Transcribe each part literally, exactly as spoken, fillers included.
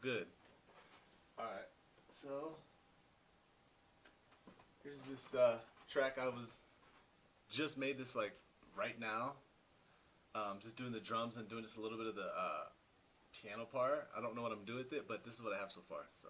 good. Alright, so here's this uh, track I was just made this like right now. Um, just doing the drums and doing just a little bit of the uh, piano part. I don't know what I'm doing with it, but this is what I have so far. So.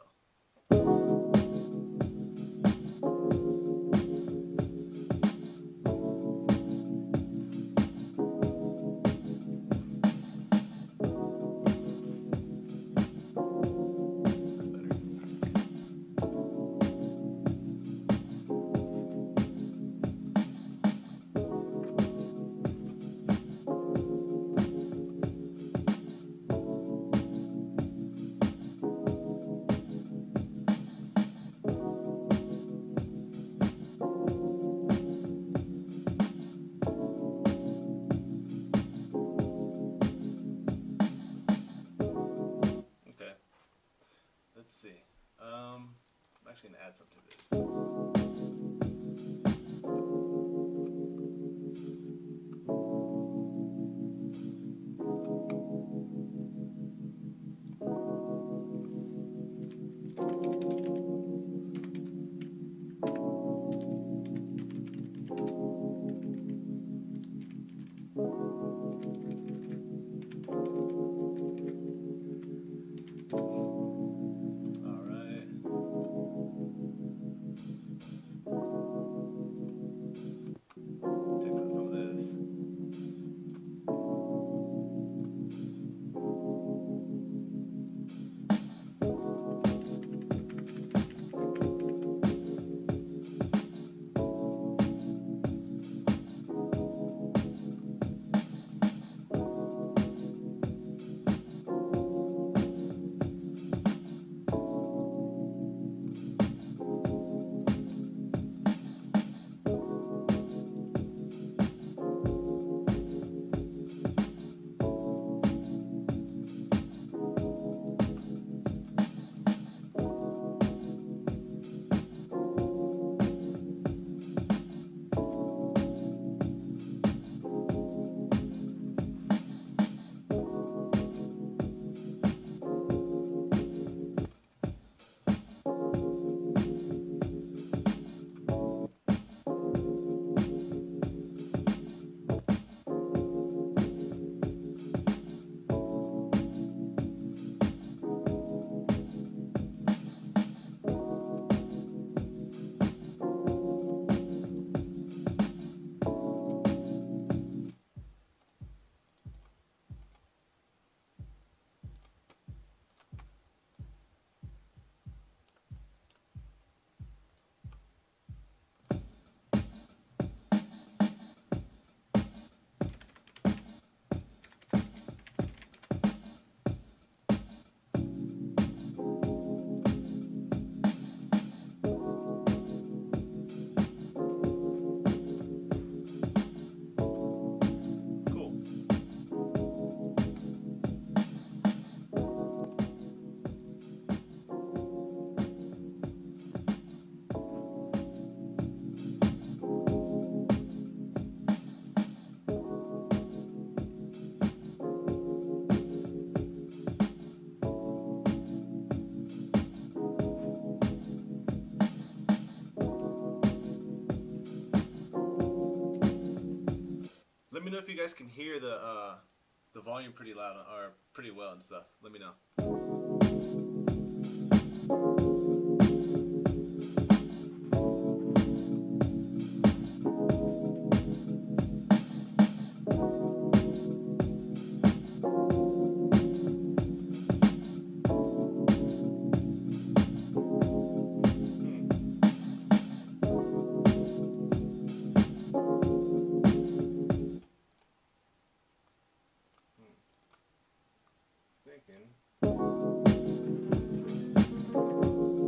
Okay, let's see. Um, I'm actually gonna add something to this. Let me know if you guys can hear the uh, the volume pretty loud or pretty well and stuff. Let me know. Thinking.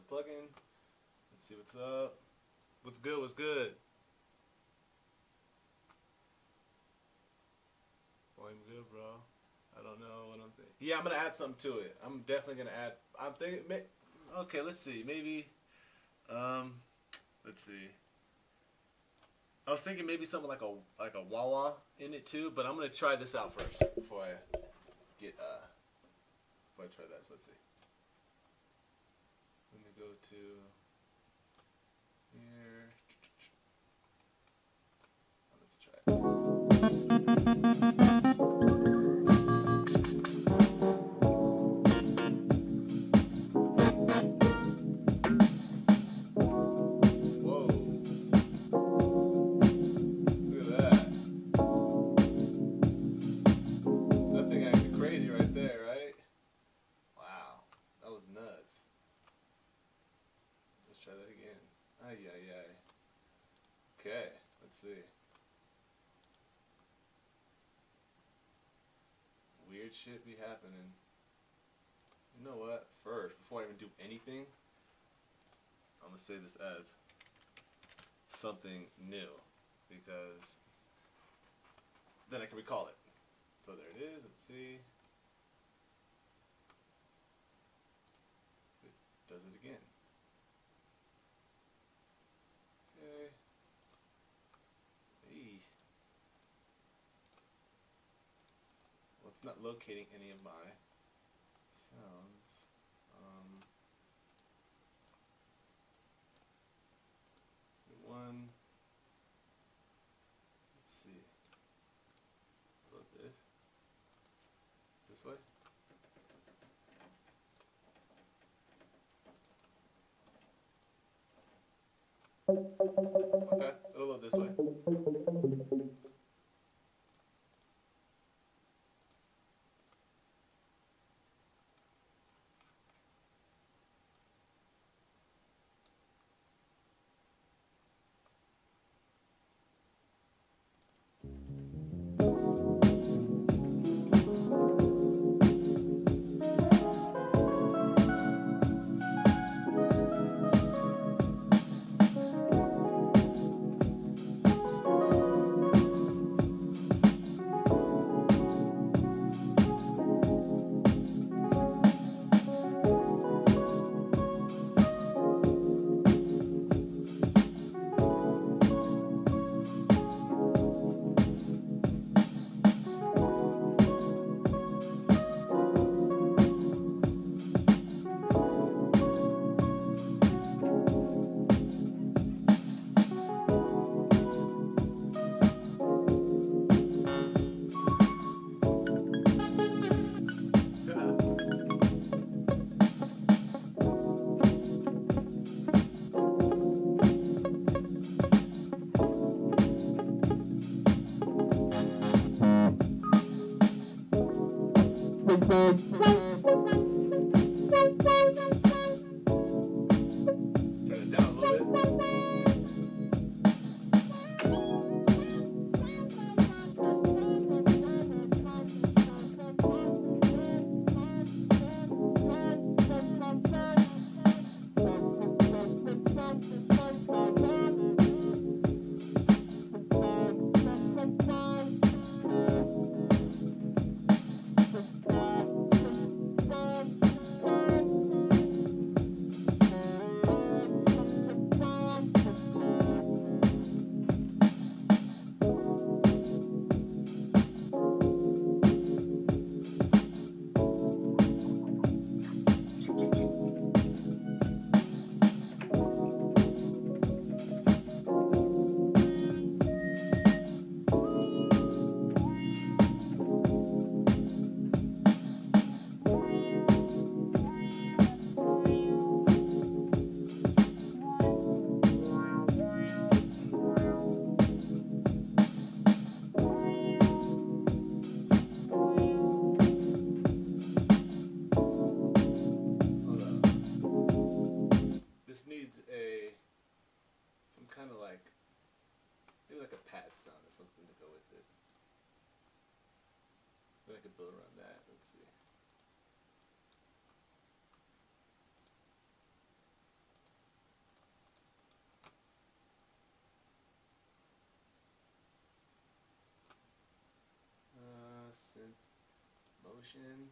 plug-in. Let's see what's up. What's good? What's good? Volume good, bro. I don't know what I'm thinking. Yeah, I'm gonna add something to it. I'm definitely gonna add. I'm thinking. Okay, let's see. Maybe. Um, let's see. I was thinking maybe something like a like a wah wah in it too, but I'm gonna try this out first before I get uh. Before I try that, so let's see. Let me go to here. Let's try it. Okay, let's see. Weird shit be happening. You know what? First, before I even do anything, I'm gonna say this as something new because then I can recall it. So there it is. Let's see. It does it again. Okay. Hey. Well, it's not locating any of my sounds. Um, one. Let's see. Load this. This way. Okay, it'll load this way. build around that. Let's see. Motion.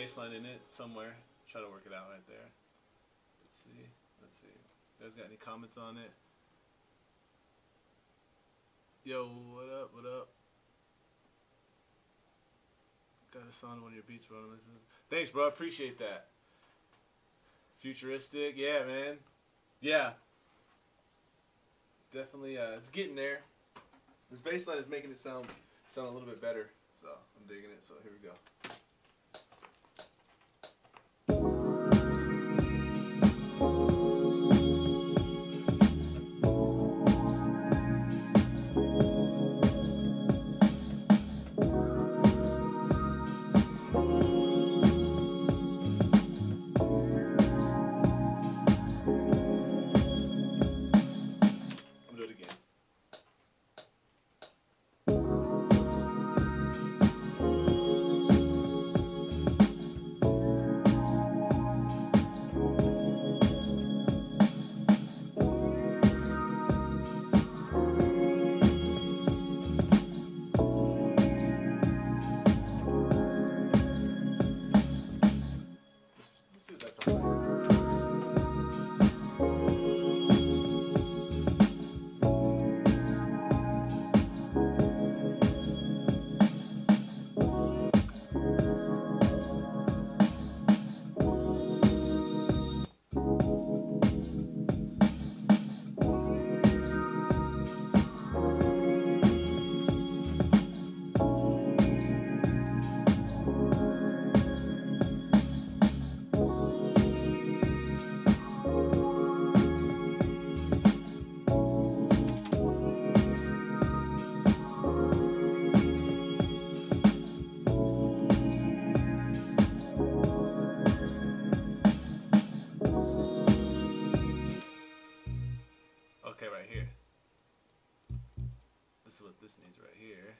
bass line in it somewhere. Try to work it out right there. Let's see. Let's see. You guys got any comments on it? Yo, what up? What up? Got a song on one of your beats, bro. Thanks, bro. I appreciate that. Futuristic, yeah, man. Yeah. Definitely, uh, it's getting there. This bass line is making it sound sound a little bit better, so I'm digging it. So here we go. Okay, right here. This is what this needs right here.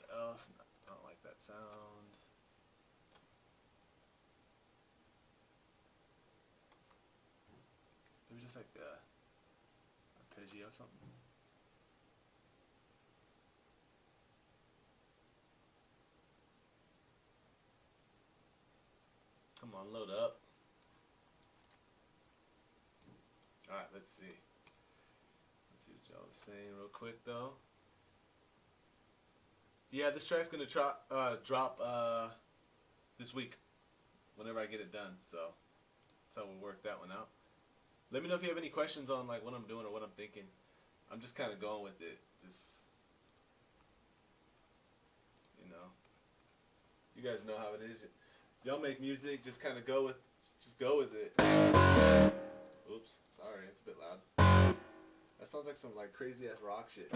what else? I don't like that sound. Maybe just like a arpeggio or something. Come on, load up. Alright, let's see. Let's see what y'all are saying real quick though. Yeah, this track's gonna tro- uh, drop uh, this week, whenever I get it done. So that's how we'll work that one out. Let me know if you have any questions on like what I'm doing or what I'm thinking. I'm just kind of going with it. Just, you know, you guys know how it is. Y'all make music, just kind of go with, just go with it. Oops, sorry, it's a bit loud. That sounds like some like crazy ass rock shit.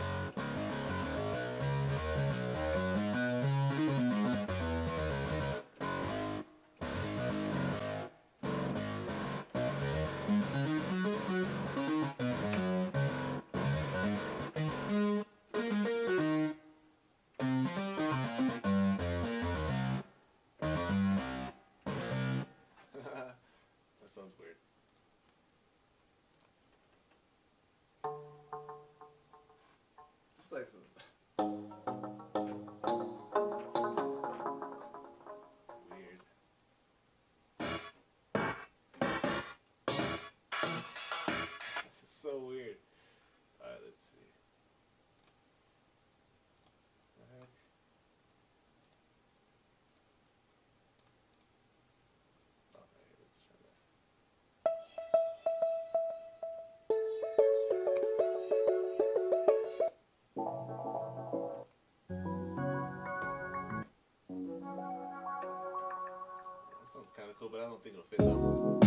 That sounds weird. It's like some weird. It's so weird. Alright, let's see. What the heck? Alright, let's try this. That sounds kind of cool, but I don't think it'll fit though.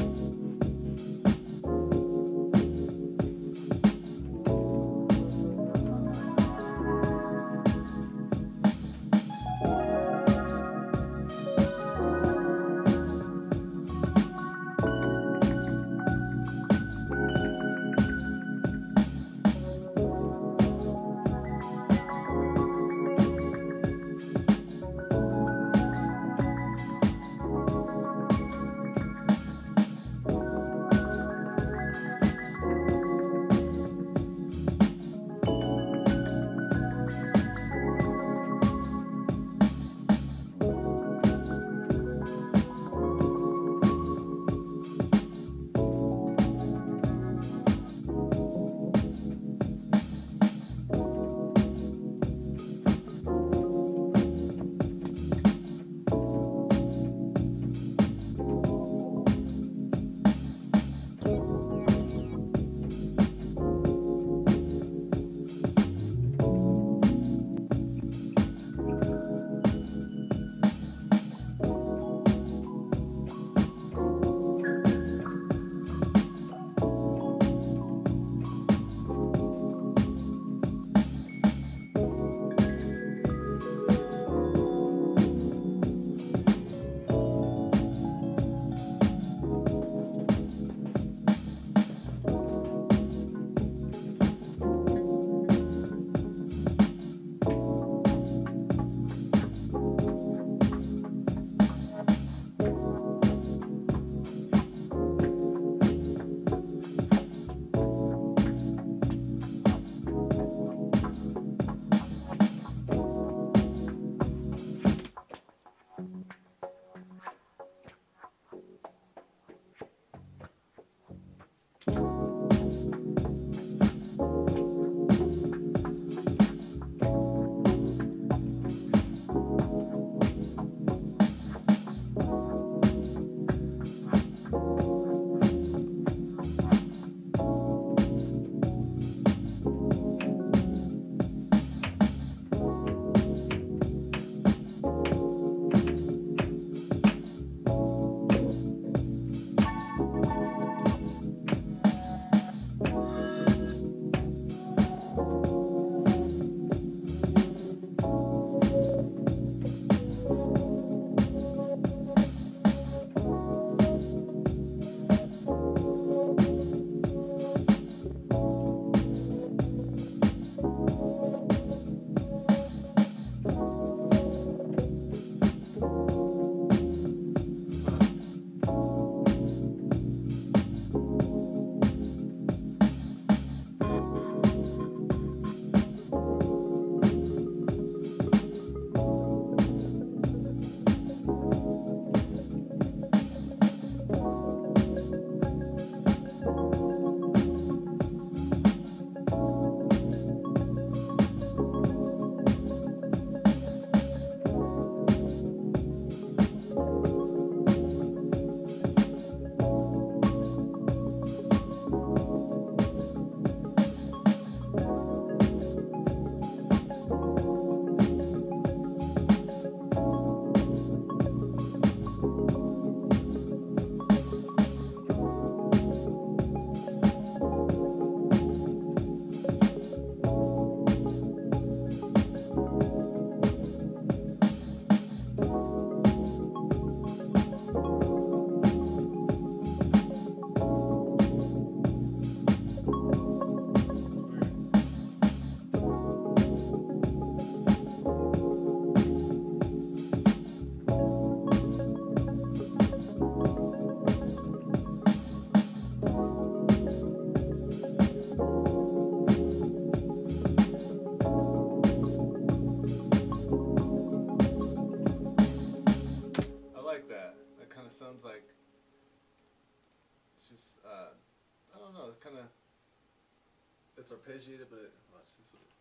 It's arpeggiated, but watch this one.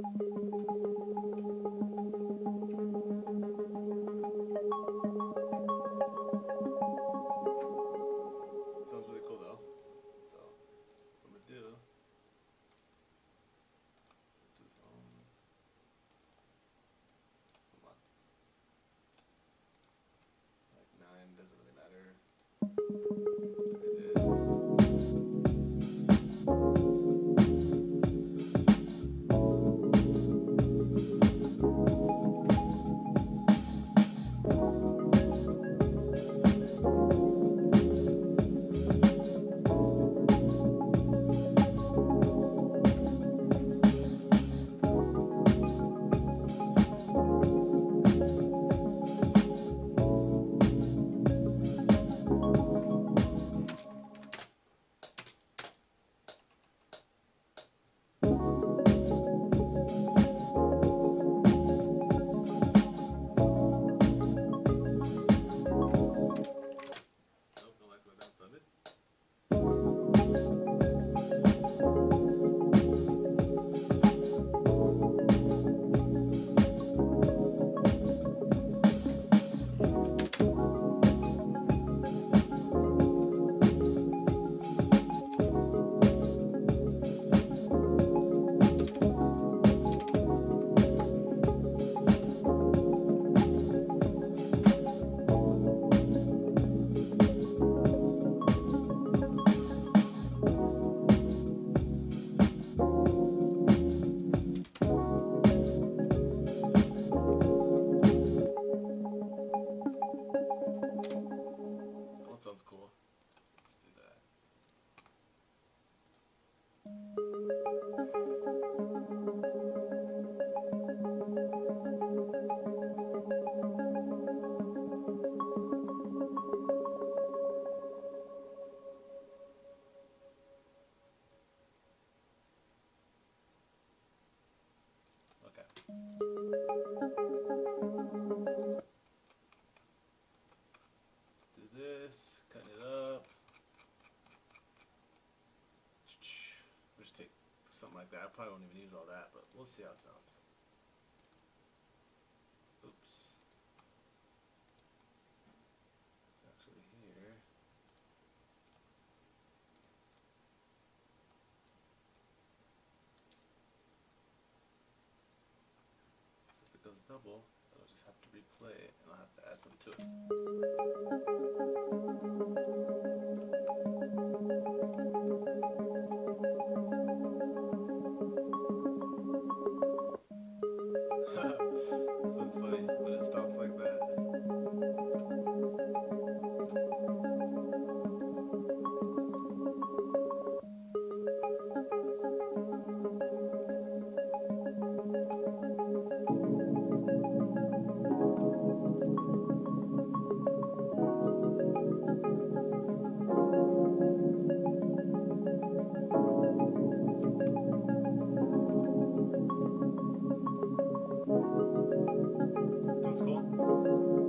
Sounds really cool though. So what I'm gonna do, do its own. Come on. Like nine doesn't really matter. There it is. Sounds cool. Let's do that. Okay. Do this, cut it up. We'll just take something like that. I probably won't even use all that, but we'll see how it sounds. Oops. It's actually here. If it goes double, I'll just have to replay it and I'll have to add some to it. Sounds funny, but it stops like that. Sounds cool.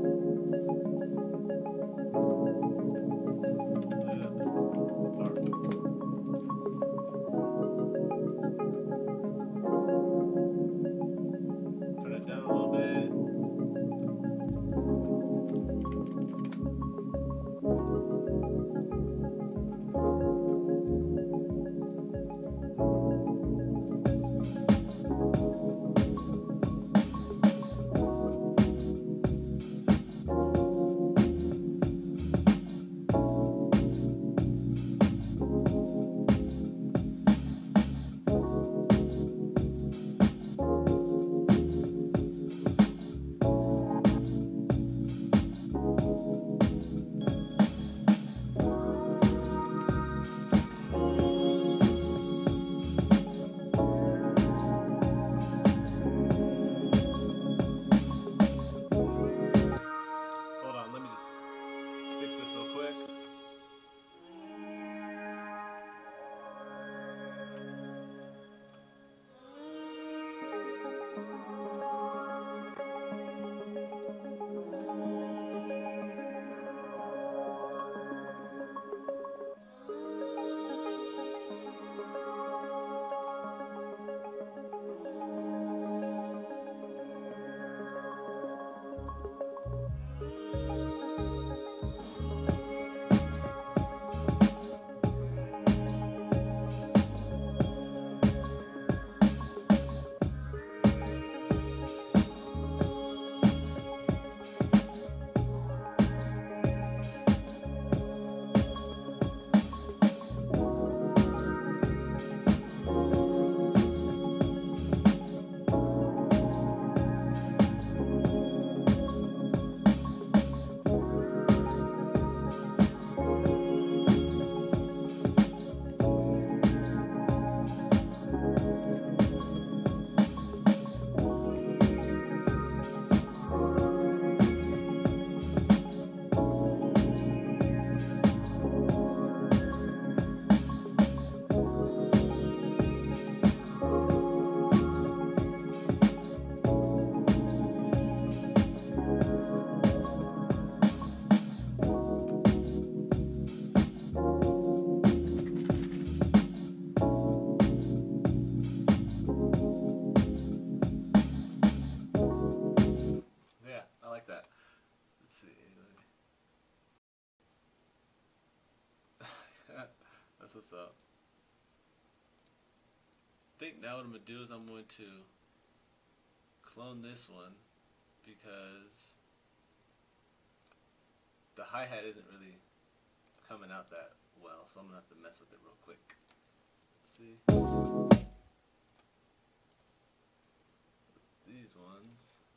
I like that. Let's see. That's what's up. I think now what I'm going to do is I'm going to clone this one because the hi-hat isn't really coming out that well, so I'm going to have to mess with it real quick. Let's see. These ones.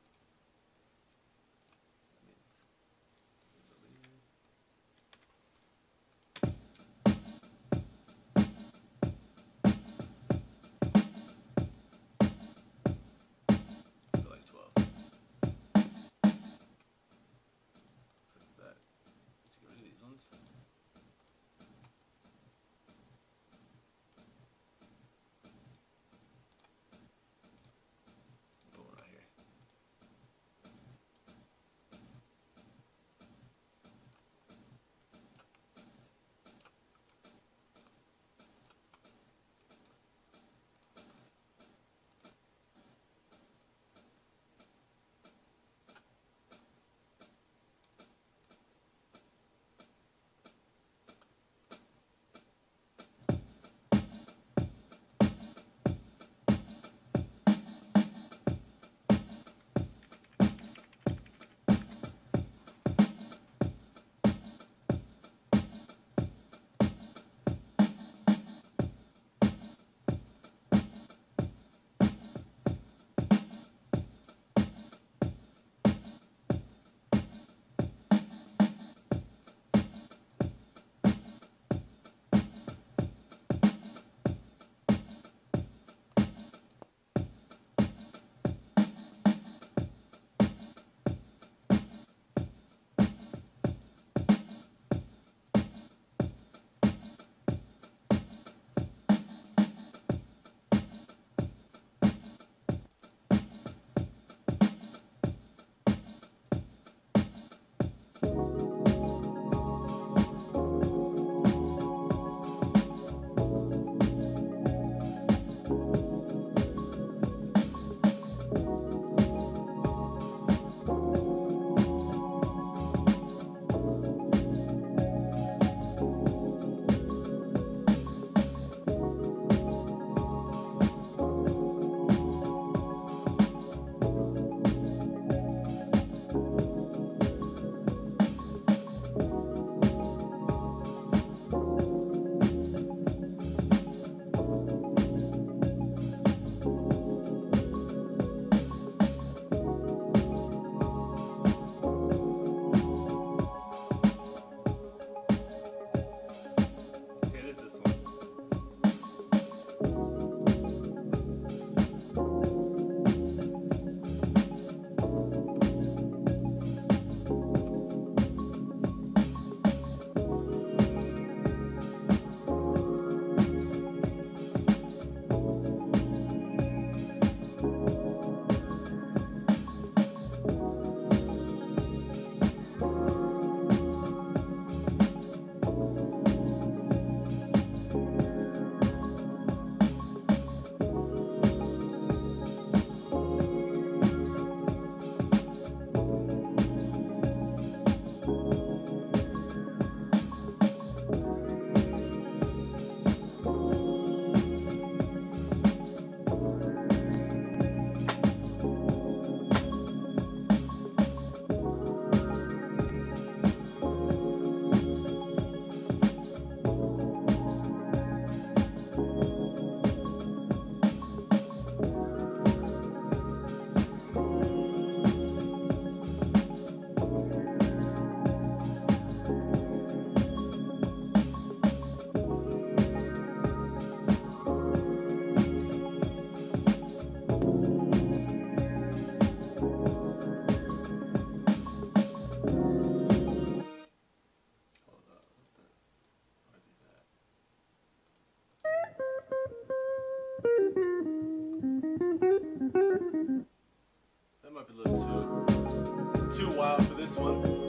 this one.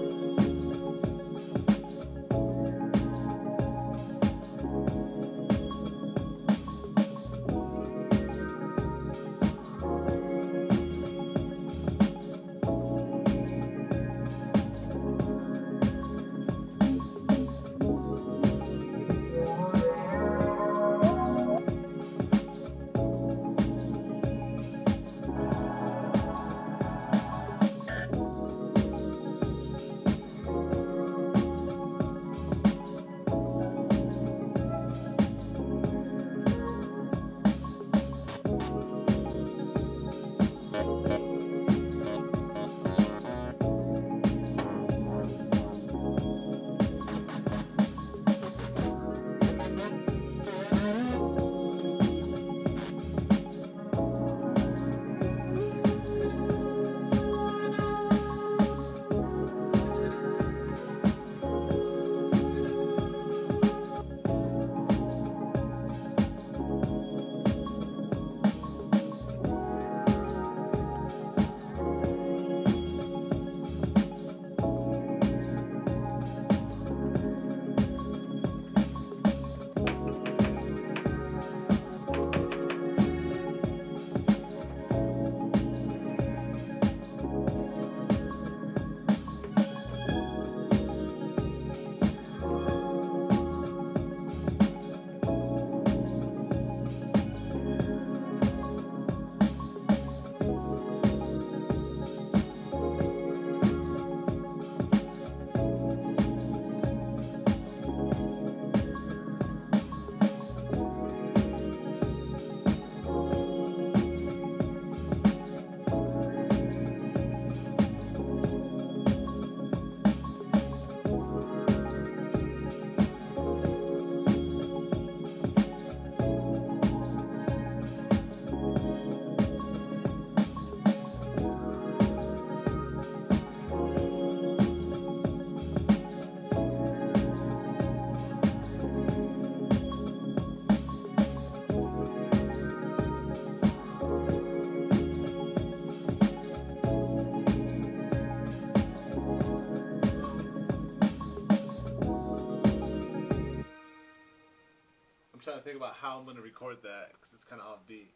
trying to think about how I'm gonna record that because it's kind of offbeat.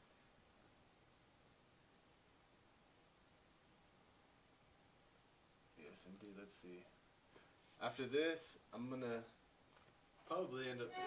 Yes, indeed. Let's see. After this, I'm gonna probably end up.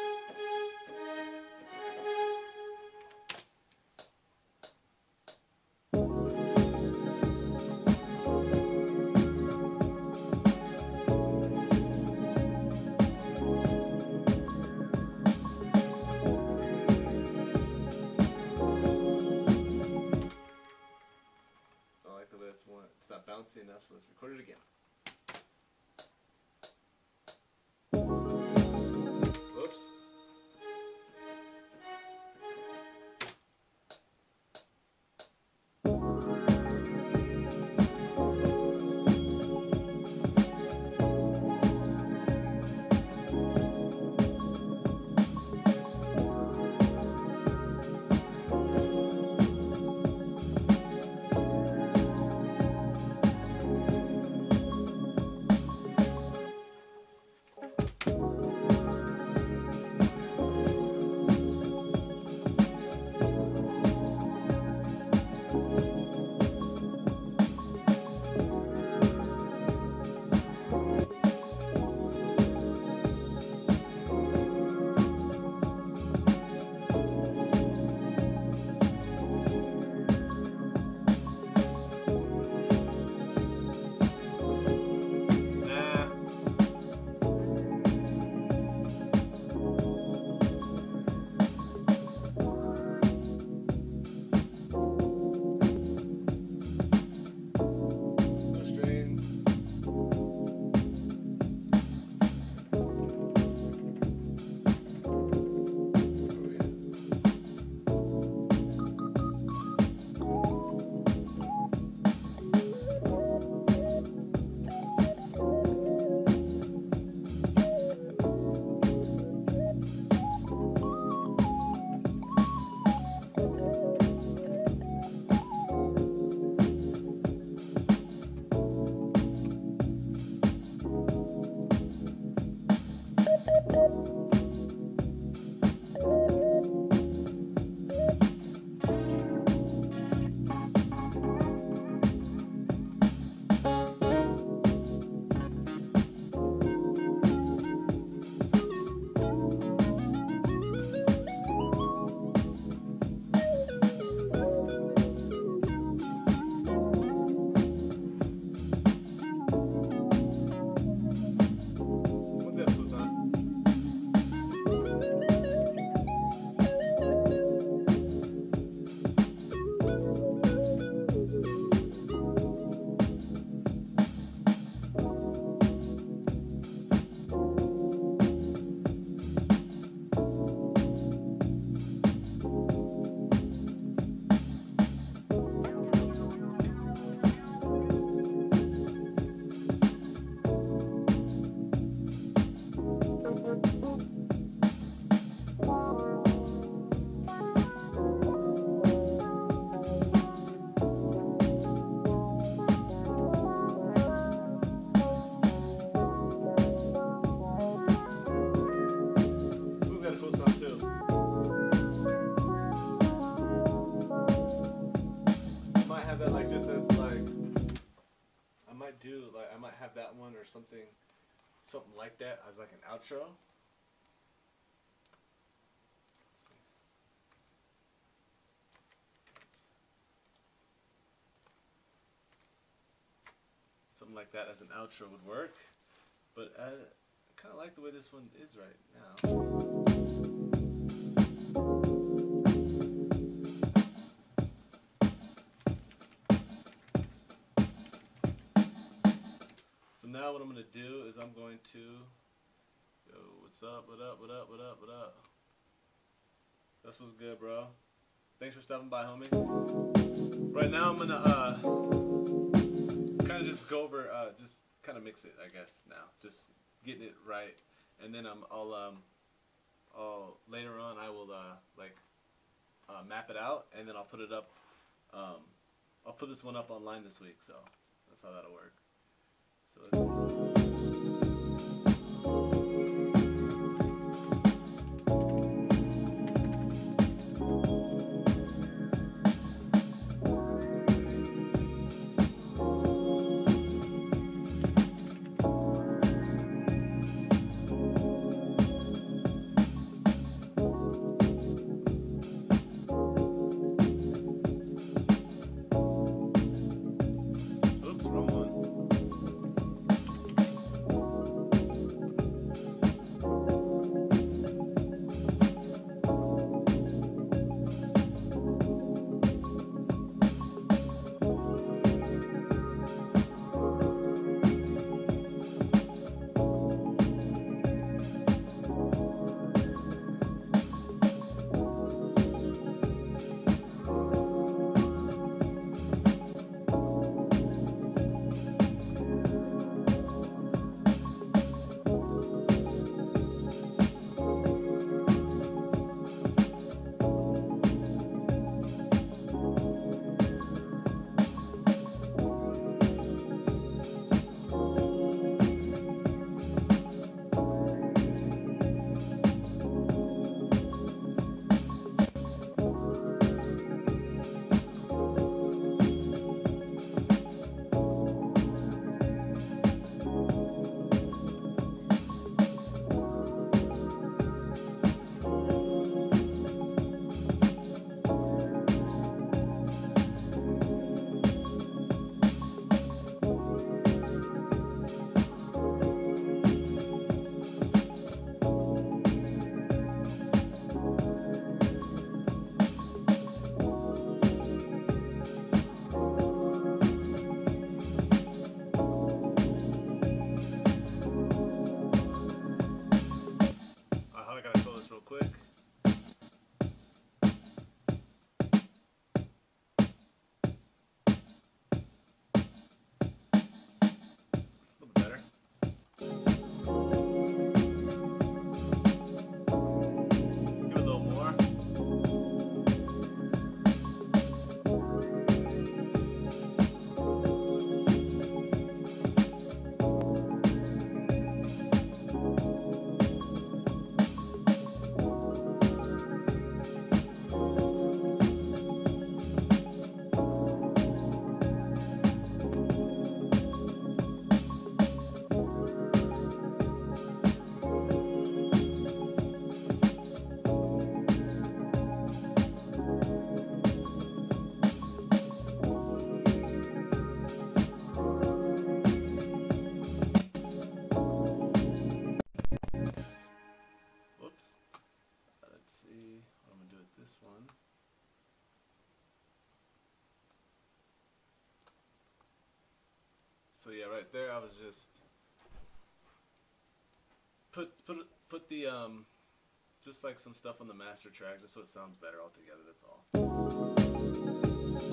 It's not bouncy enough, so let's record it again. Oops. Do like I might have that one or something something like that as like an outro. Something like that as an outro would work, but I kind of like the way this one is right now. Now what I'm going to do is I'm going to, yo, what's up, what up, what up, what up, what up? That's what's good, bro. Thanks for stopping by, homie. Right now I'm going to uh, kind of just go over, uh, just kind of mix it, I guess, now. Just getting it right. And then I'm, I'll, um, I'll, later on I will, uh, like, uh, map it out, and then I'll put it up, um, I'll put this one up online this week, so that's how that'll work. So let's yeah, right there I was just put put put the um just like some stuff on the master track just so it sounds better altogether. That's all.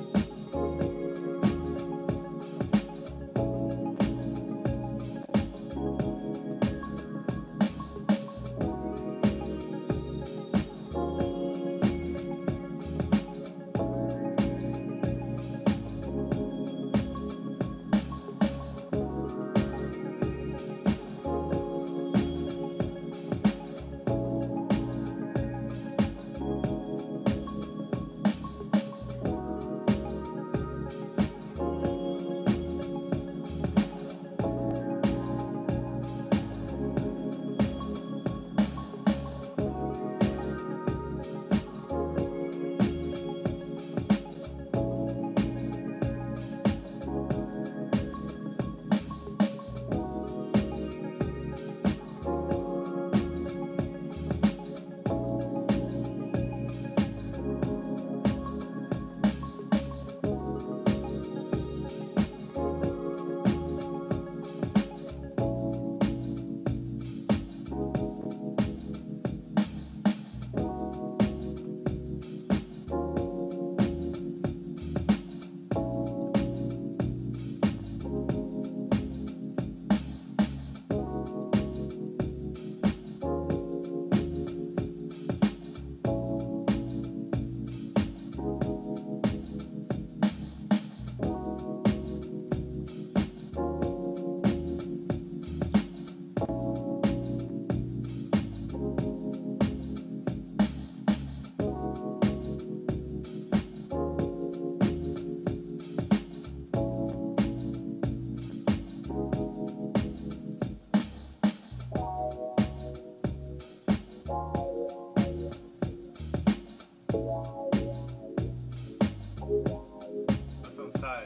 That sounds tight.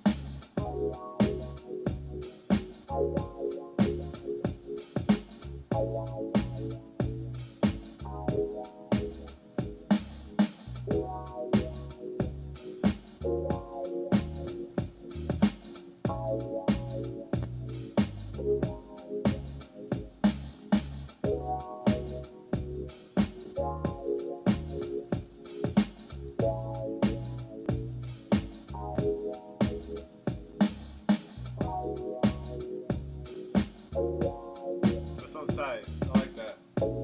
That sounds tight. I like that.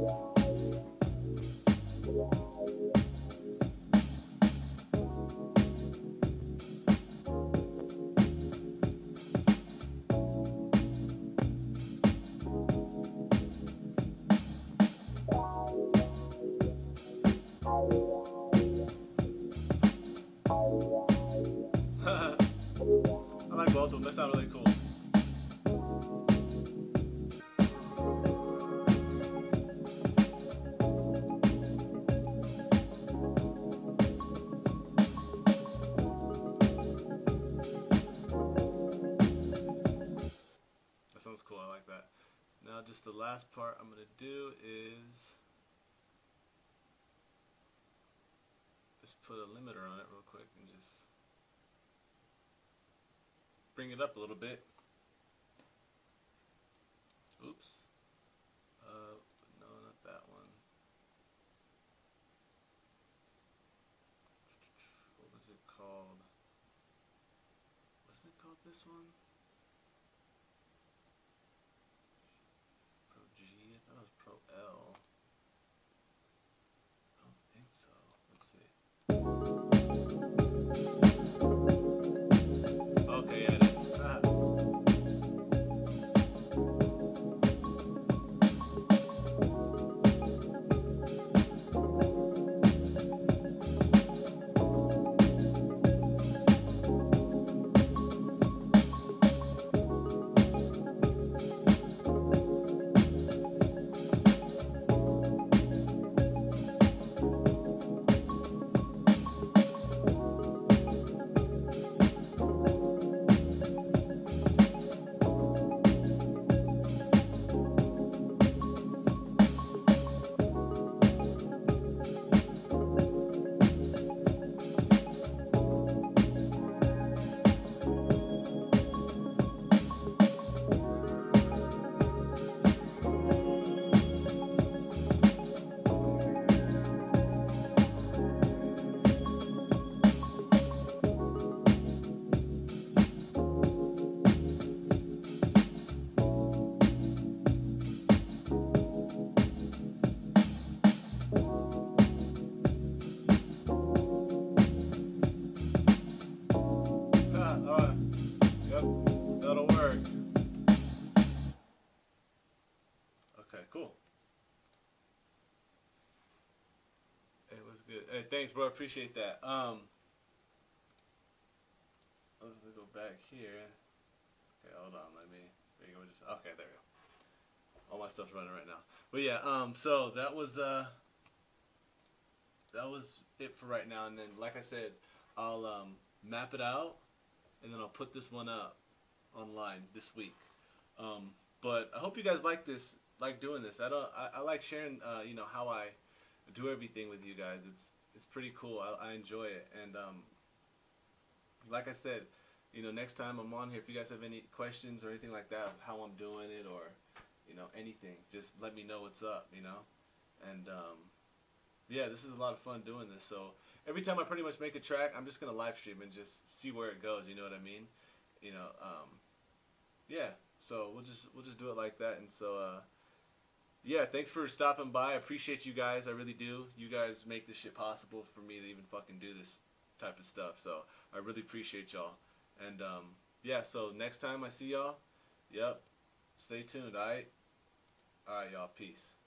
I like both of them. They sound really cool. That sounds cool. I like that. Now, just the last part I'm going to do is just put a limiter on it real quick and just bring it up a little bit. Oops. Uh, no, not that one. What was it called? Wasn't it called this one? Pro G? I thought it was Pro L. I don't think so. Let's see. Okay, yeah, it is. Ah. That'll work. Okay, cool. It was good. Hey, thanks, bro. Appreciate that. Um, let me go back here. Okay, hold on. Let me. There you go. Just okay. There we go. All my stuff's running right now. But yeah. Um. So that was uh. That was it for right now. And then, like I said, I'll um map it out, and then I'll put this one up online this week. Um. But I hope you guys like this. Like doing this. I don't. I, I like sharing. Uh. You know how I do everything with you guys. It's it's pretty cool. I, I enjoy it. And um. Like I said, you know, next time I'm on here, if you guys have any questions or anything like that of how I'm doing it or, you know, anything, just let me know what's up, you know. And um, yeah, this is a lot of fun doing this. So every time I pretty much make a track, I'm just gonna live stream and just see where it goes. You know what I mean? You know, um, yeah. So we'll just we'll just do it like that. And so uh, yeah, thanks for stopping by. I appreciate you guys. I really do. You guys make this shit possible for me to even fucking do this type of stuff. So I really appreciate y'all. And um, yeah, so next time I see y'all, yep, stay tuned, alright? Alright, y'all, peace.